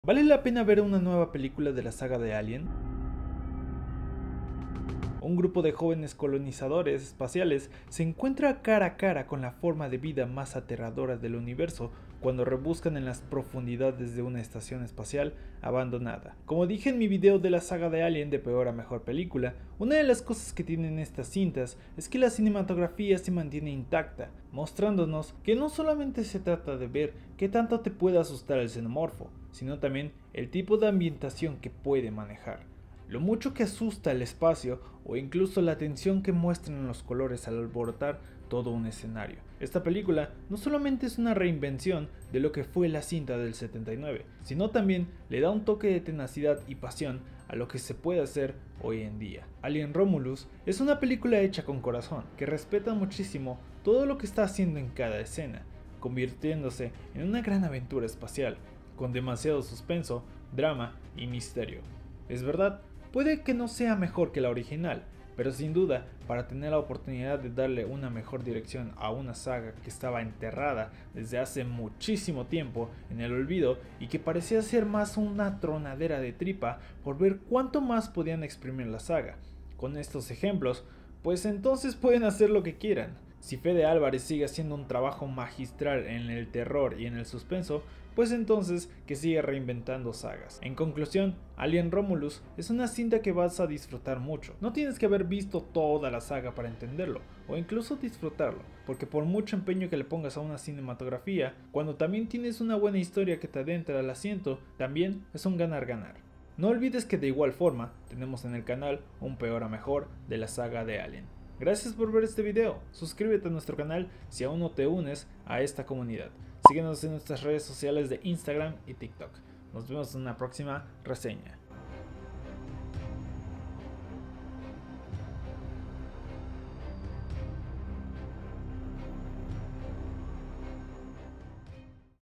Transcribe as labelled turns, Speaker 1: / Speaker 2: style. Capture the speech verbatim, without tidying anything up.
Speaker 1: ¿Vale la pena ver una nueva película de la saga de Alien? Un grupo de jóvenes colonizadores espaciales se encuentra cara a cara con la forma de vida más aterradora del universo cuando rebuscan en las profundidades de una estación espacial abandonada. Como dije en mi video de la saga de Alien de peor a mejor película, una de las cosas que tienen estas cintas es que la cinematografía se mantiene intacta, mostrándonos que no solamente se trata de ver qué tanto te puede asustar el xenomorfo, sino también el tipo de ambientación que puede manejar, lo mucho que asusta el espacio o incluso la tensión que muestran en los colores al alborotar todo un escenario. Esta película no solamente es una reinvención de lo que fue la cinta del setenta y nueve, sino también le da un toque de tenacidad y pasión a lo que se puede hacer hoy en día. Alien Romulus es una película hecha con corazón, que respeta muchísimo todo lo que está haciendo en cada escena, convirtiéndose en una gran aventura espacial, con demasiado suspenso, drama y misterio. Es verdad, puede que no sea mejor que la original, pero sin duda, para tener la oportunidad de darle una mejor dirección a una saga que estaba enterrada desde hace muchísimo tiempo en el olvido y que parecía ser más una tronadera de tripa por ver cuánto más podían exprimir la saga. Con estos ejemplos, pues entonces pueden hacer lo que quieran. Si Fede Álvarez sigue haciendo un trabajo magistral en el terror y en el suspenso, pues entonces que siga reinventando sagas. En conclusión, Alien Romulus es una cinta que vas a disfrutar mucho. No tienes que haber visto toda la saga para entenderlo, o incluso disfrutarlo, porque por mucho empeño que le pongas a una cinematografía, cuando también tienes una buena historia que te adentra al asiento, también es un ganar-ganar. No olvides que de igual forma, tenemos en el canal un peor a mejor de la saga de Alien. Gracias por ver este video, suscríbete a nuestro canal si aún no te unes a esta comunidad. Síguenos en nuestras redes sociales de Instagram y TikTok. Nos vemos en una próxima reseña.